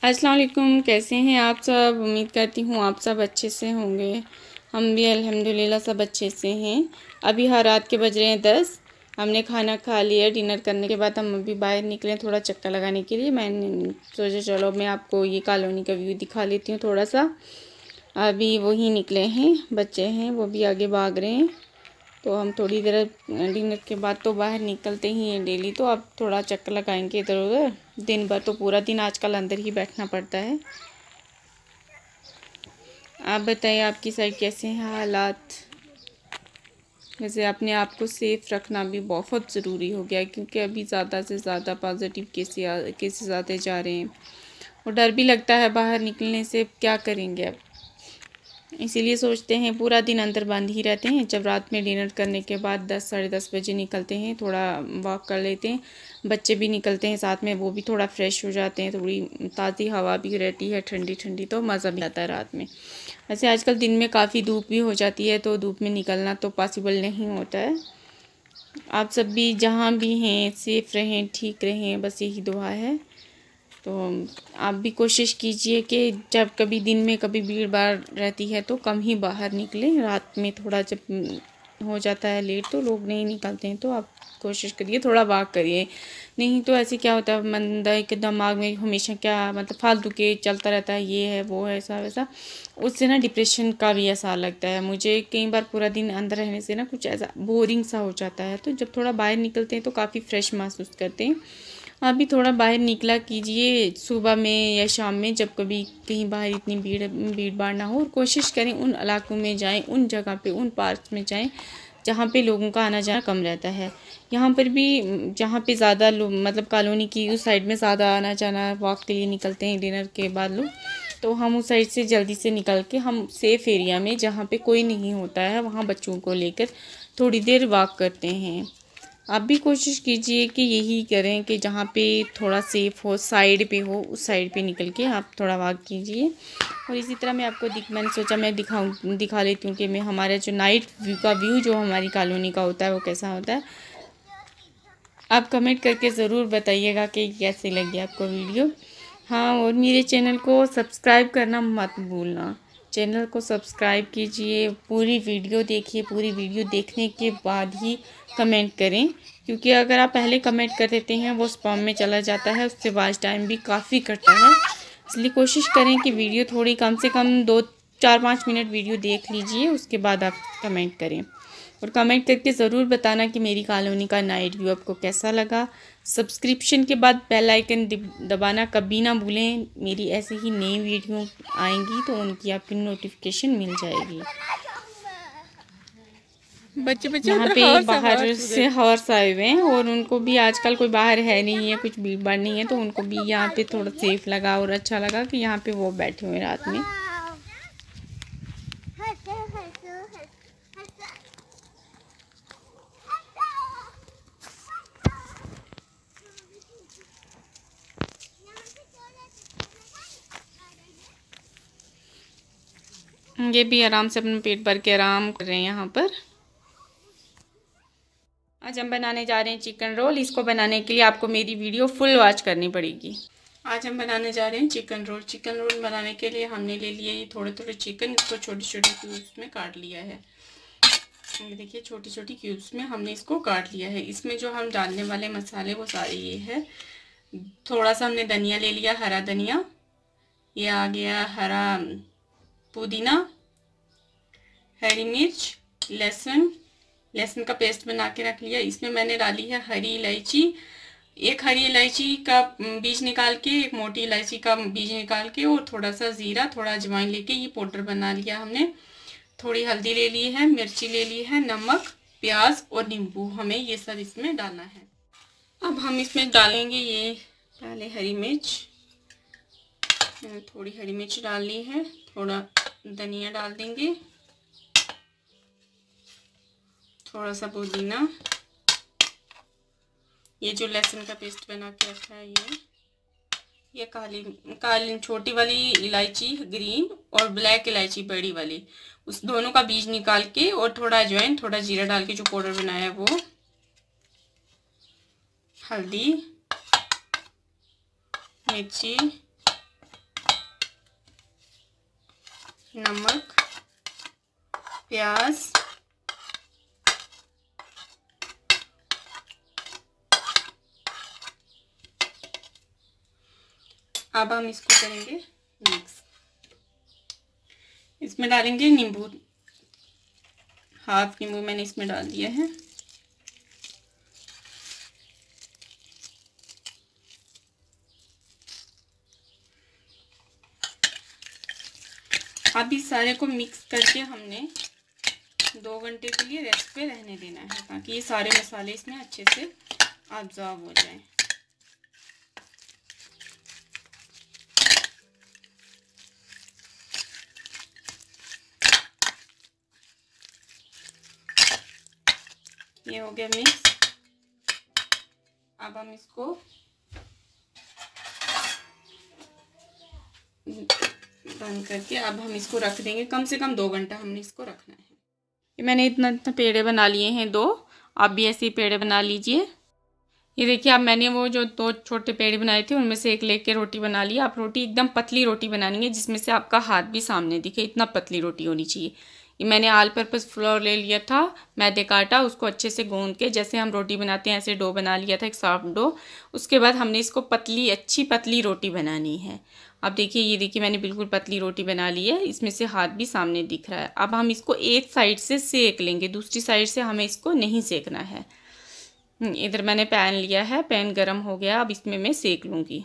अस्सलाम वालेकुम। कैसे हैं आप सब? उम्मीद करती हूँ आप सब अच्छे से होंगे। हम भी अल्हम्दुलिल्लाह सब अच्छे से हैं। अभी रात के बज रहे हैं 10। हमने खाना खा लिया। डिनर करने के बाद हम अभी बाहर निकले थोड़ा चक्कर लगाने के लिए। मैंने सोचा चलो मैं आपको ये कॉलोनी का व्यू दिखा लेती हूँ थोड़ा सा। अभी वही निकले हैं, बच्चे हैं वो भी आगे भाग रहे हैं। तो हम थोड़ी देर डिनर के बाद तो बाहर निकलते ही हैं डेली। तो अब थोड़ा चक्कर लगाएंगे इधर उधर। दिन भर तो पूरा दिन आजकल अंदर ही बैठना पड़ता है। आप बताइए आपकी साइड कैसे हैं हालात? वैसे अपने आप को सेफ़ रखना भी बहुत ज़रूरी हो गया है, क्योंकि अभी ज़्यादा से ज़्यादा पॉजिटिव केसेस आते जा रहे हैं और डर भी लगता है बाहर निकलने से। क्या करेंगे अब, इसीलिए सोचते हैं पूरा दिन अंदर बंद ही रहते हैं। जब रात में डिनर करने के बाद 10 साढ़े 10 बजे निकलते हैं, थोड़ा वॉक कर लेते हैं। बच्चे भी निकलते हैं साथ में, वो भी थोड़ा फ्रेश हो जाते हैं। थोड़ी ताज़ी हवा भी रहती है, ठंडी ठंडी, तो मज़ा भी आता है रात में। वैसे आजकल दिन में काफ़ी धूप भी हो जाती है, तो धूप में निकलना तो पॉसिबल नहीं होता है। आप सब भी जहाँ भी हैं सेफ़ रहें, ठीक रहें, बस यही दुआ है। तो आप भी कोशिश कीजिए कि जब कभी दिन में कभी भीड़ भाड़ रहती है तो कम ही बाहर निकलें। रात में थोड़ा जब हो जाता है लेट तो लोग नहीं निकलते हैं, तो आप कोशिश करिए थोड़ा वॉक करिए। नहीं तो ऐसे क्या होता है, मंदा के दिमाग में हमेशा क्या मतलब फालतू के चलता रहता है, ये है वो है ऐसा वैसा। उससे ना डिप्रेशन का भी असर लगता है। मुझे कई बार पूरा दिन अंदर रहने से ना कुछ ऐसा बोरिंग सा हो जाता है। तो जब थोड़ा बाहर निकलते हैं तो काफ़ी फ्रेश महसूस करते हैं। आप भी थोड़ा बाहर निकला कीजिए सुबह में या शाम में, जब कभी कहीं बाहर इतनी भीड़ भाड़ ना हो। और कोशिश करें उन इलाकों में जाएं, उन जगह पे, उन पार्क में जाएं जहाँ पे लोगों का आना जाना कम रहता है। यहाँ पर भी जहाँ पे ज़्यादा लोग मतलब कॉलोनी की उस साइड में ज़्यादा आना जाना वॉक के लिए निकलते हैं डिनर के बाद लोग, तो हम उस साइड से जल्दी से निकल के हम सेफ़ एरिया में जहाँ पे कोई नहीं होता है वहाँ बच्चों को लेकर थोड़ी देर वॉक करते हैं। आप भी कोशिश कीजिए कि यही करें कि जहाँ पे थोड़ा सेफ़ हो, साइड पे हो, उस साइड पे निकल के आप थोड़ा वॉक कीजिए। और इसी तरह मैं आपको मैंने सोचा मैं दिखा लेती हूँ कि मैं हमारा जो नाइट व्यू का व्यू जो हमारी कॉलोनी का होता है वो कैसा होता है। आप कमेंट करके ज़रूर बताइएगा कि कैसी लगी आपको वीडियो। हाँ, और मेरे चैनल को सब्सक्राइब करना मत भूलना। चैनल को सब्सक्राइब कीजिए, पूरी वीडियो देखिए। पूरी वीडियो देखने के बाद ही कमेंट करें, क्योंकि अगर आप पहले कमेंट कर देते हैं वो स्पैम में चला जाता है, उससे वॉच टाइम भी काफ़ी कटता है। इसलिए कोशिश करें कि वीडियो थोड़ी कम से कम 2 4 5 मिनट वीडियो देख लीजिए, उसके बाद आप कमेंट करें। और कमेंट करके ज़रूर बताना कि मेरी कॉलोनी का नाइट व्यू आपको कैसा लगा। सब्सक्रिप्शन के बाद बेल आइकन दबाना कभी ना भूलें। मेरी ऐसे ही नई वीडियो आएंगी तो उनकी आपकी नोटिफिकेशन मिल जाएगी। बच्चे बच्चे यहाँ उधर पे हॉर्स है, बाहर हॉर्स से उधर। हॉर्स आए हुए हैं और उनको भी आजकल कोई बाहर है नहीं है, कुछ भीड़ भाड़ नहीं है, तो उनको भी यहाँ पे थोड़ा सेफ लगा और अच्छा लगा कि यहाँ पे वो बैठे हुए रात में। ये भी आराम से अपना पेट भर के आराम कर रहे हैं यहाँ पर। आज हम बनाने जा रहे हैं चिकन रोल। इसको बनाने के लिए आपको मेरी वीडियो फुल वॉच करनी पड़ेगी। आज हम बनाने जा रहे हैं चिकन रोल। चिकन रोल बनाने के लिए हमने ले लिया ये थोड़े थोड़े चिकन, इसको छोटी छोटी क्यूब्स में काट लिया है। ये देखिए छोटी छोटी क्यूब्स में हमने इसको काट लिया है। इसमें जो हम डालने वाले मसाले वो सारे ये है। थोड़ा सा हमने धनिया ले लिया, हरा धनिया। ये आ गया हरा पुदीना, हरी मिर्च, लहसुन का पेस्ट बना के रख लिया। इसमें मैंने डाली है हरी इलायची, एक हरी इलायची का बीज निकाल के, एक मोटी इलायची का बीज निकाल के, और थोड़ा सा जीरा, थोड़ा अजवाइन लेके ये पाउडर बना लिया हमने। थोड़ी हल्दी ले ली है, मिर्ची ले ली है, नमक, प्याज और नींबू, हमें ये सब इसमें डालना है। अब हम इसमें डालेंगे ये पहले हरी मिर्च, थोड़ी हरी मिर्च डाल ली है, थोड़ा धनिया डाल देंगे, थोड़ा सा पुदीना, ये जो लहसुन का पेस्ट बना के रखा है ये काली छोटी वाली इलायची ग्रीन और ब्लैक इलायची बड़ी वाली, उस दोनों का बीज निकाल के, और थोड़ा अजवाइन, थोड़ा जीरा डाल के जो पाउडर बनाया है वो, हल्दी, मिर्ची, नमक, प्याज, अब हम इसको करेंगे मिक्स। इसमें डालेंगे नींबू, हाफ नींबू मैंने इसमें डाल दिया है। अब इस सारे को मिक्स करके हमने 2 घंटे के लिए रेस्ट पे रहने देना है, ताकि ये सारे मसाले इसमें अच्छे से अब्जॉर्ब हो जाएं। ये हो गया मिक्स। अब हम इसको बंद करके अब हम इसको रख देंगे, कम से कम 2 घंटा हमने इसको रखना है। ये मैंने इतना पेड़े बना लिए हैं 2, आप भी ऐसे ही पेड़े बना लीजिए। ये देखिए, अब मैंने वो जो 2 छोटे पेड़े बनाए थे उनमें से एक लेके रोटी बना ली। आप रोटी एकदम पतली रोटी बनानी है, जिसमें से आपका हाथ भी सामने दिखे, इतना पतली रोटी होनी चाहिए। ये मैंने ऑल पर्पस फ्लोर ले लिया था, मैदे का आटा, उसको अच्छे से गूंद के जैसे हम रोटी बनाते हैं ऐसे डो बना लिया था, एक सॉफ्ट डो। उसके बाद हमने इसको पतली, अच्छी पतली रोटी बनानी है। अब देखिए, ये देखिए मैंने बिल्कुल पतली रोटी बना ली है, इसमें से हाथ भी सामने दिख रहा है। अब हम इसको एक साइड से सेक लेंगे, दूसरी साइड से हमें इसको नहीं सेकना है। इधर मैंने पैन लिया है, पैन गरम हो गया, अब इसमें मैं सेक लूँगी।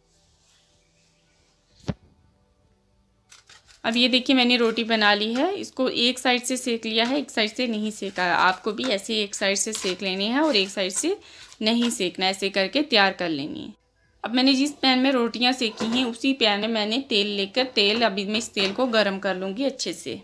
अब ये देखिए मैंने रोटी बना ली है, इसको एक साइड से सेक लिया है, एक साइड से नहीं सेका है। आपको भी ऐसे एक साइड से सेक लेनी है और एक साइड से नहीं सेकना, ऐसे करके तैयार कर लेनी है। अब मैंने जिस पैन में रोटियां सेकी हैं उसी पैन में मैंने तेल लेकर अभी मैं इस तेल को गरम कर लूँगी अच्छे से।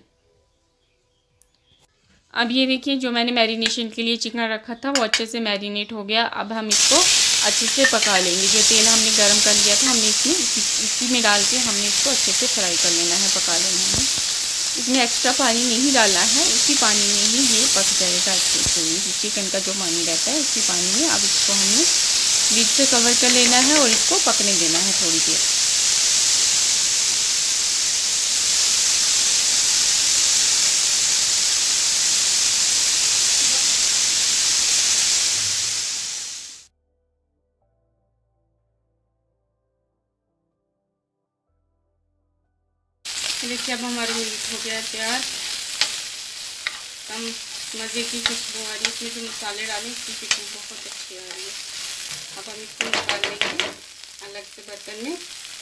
अब ये देखिए, जो मैंने मैरिनेशन के लिए चिकन रखा था वो अच्छे से मैरिनेट हो गया। अब हम इसको अच्छे से पका लेंगे। जो तेल हमने गरम कर लिया था हमने इसी में डाल के हमने इसको अच्छे से फ्राई कर लेना है, पका लेना है। इसमें एक्स्ट्रा पानी नहीं डालना है, उसी पानी में ही ये पक जाएगा अच्छे से। चिकन का जो पानी रहता है उसी पानी में अब इसको हमने बीच से कवर कर लेना है और इसको पकने देना है थोड़ी देर। देखिए, अब हमारा मीट हो गया तैयार। हम मज़े की खुशबू आ रही है, इसमें जो मसाले डालें उसकी खुशबू बहुत अच्छी आ रही है। अब हम इसको निकाल लेंगे अलग से बर्तन में।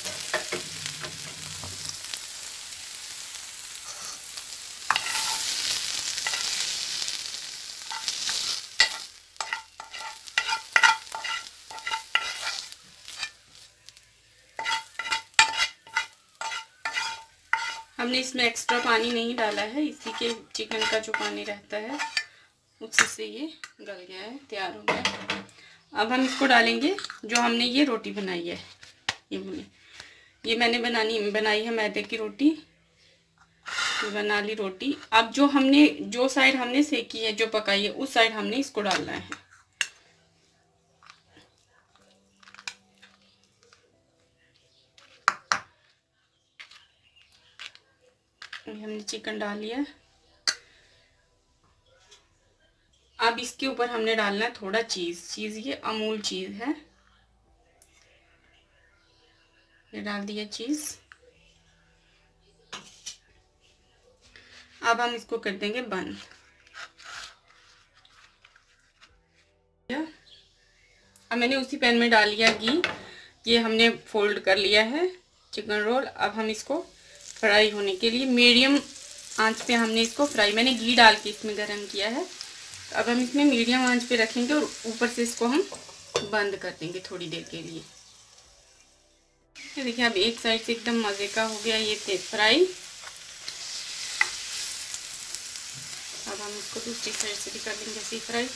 हमने इसमें एक्स्ट्रा पानी नहीं डाला है, इसी के चिकन का जो पानी रहता है उसी से ये गल गया है, तैयार हो गया। अब हम इसको डालेंगे जो हमने ये रोटी बनाई है, ये मैंने बनाई है मैदे की रोटी, बना ली रोटी। अब जो साइड हमने सेकी है, जो पकाई है, उस साइड हमने इसको डालना है। हमने चिकन डाल लिया। अब इसके ऊपर हमने डालना है थोड़ा चीज़ ये अमूल चीज़ है, ये डाल दिया चीज़। अब हम इसको कर देंगे बंद। अब मैंने उसी पैन में डाल लिया घी, ये हमने फोल्ड कर लिया है चिकन रोल। अब हम इसको फ्राई होने के लिए मीडियम आंच पे हमने इसको मैंने घी डाल के इसमें गरम किया है। अब हम इसमें मीडियम आंच पे रखेंगे और ऊपर से इसको हम बंद कर देंगे थोड़ी देर के लिए। ये देखिए, अब एक साइड से एकदम मज़े का हो गया ये फ्राई। अब हम इसको दूसरी साइड से भी कर लेंगे ऐसे फ्राई।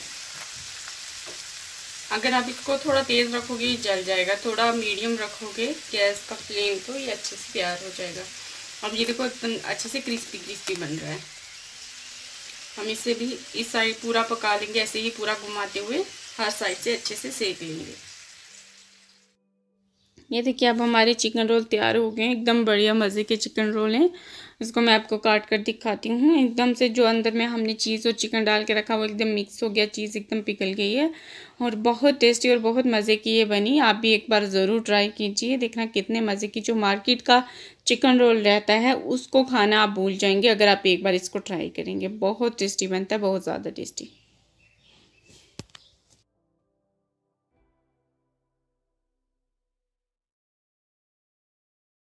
अगर आप इसको थोड़ा तेज़ रखोगे जल जाएगा, थोड़ा मीडियम रखोगे गैस का फ्लेम तो ये अच्छे से तैयार हो जाएगा। अब ये देखो एकदम अच्छे से क्रिस्पी बन रहा है। हम इसे भी इस साइड पूरा पका लेंगे, ऐसे ही पूरा घुमाते हुए हर साइड से अच्छे से सेक लेंगे। ये देखिए अब हमारे चिकन रोल तैयार हो गए हैं, एकदम बढ़िया मज़े के चिकन रोल हैं। इसको मैं आपको काट कर दिखाती हूँ। एकदम से जो अंदर में हमने चीज़ और चिकन डाल के रखा वो एकदम मिक्स हो गया, चीज़ एकदम पिघल गई है और बहुत टेस्टी और बहुत मज़े की ये बनी। आप भी एक बार ज़रूर ट्राई कीजिए, देखना कितने मज़े की। जो मार्केट का चिकन रोल रहता है उसको खाना आप भूल जाएंगे अगर आप एक बार इसको ट्राई करेंगे। बहुत टेस्टी बनता है, बहुत ज़्यादा टेस्टी।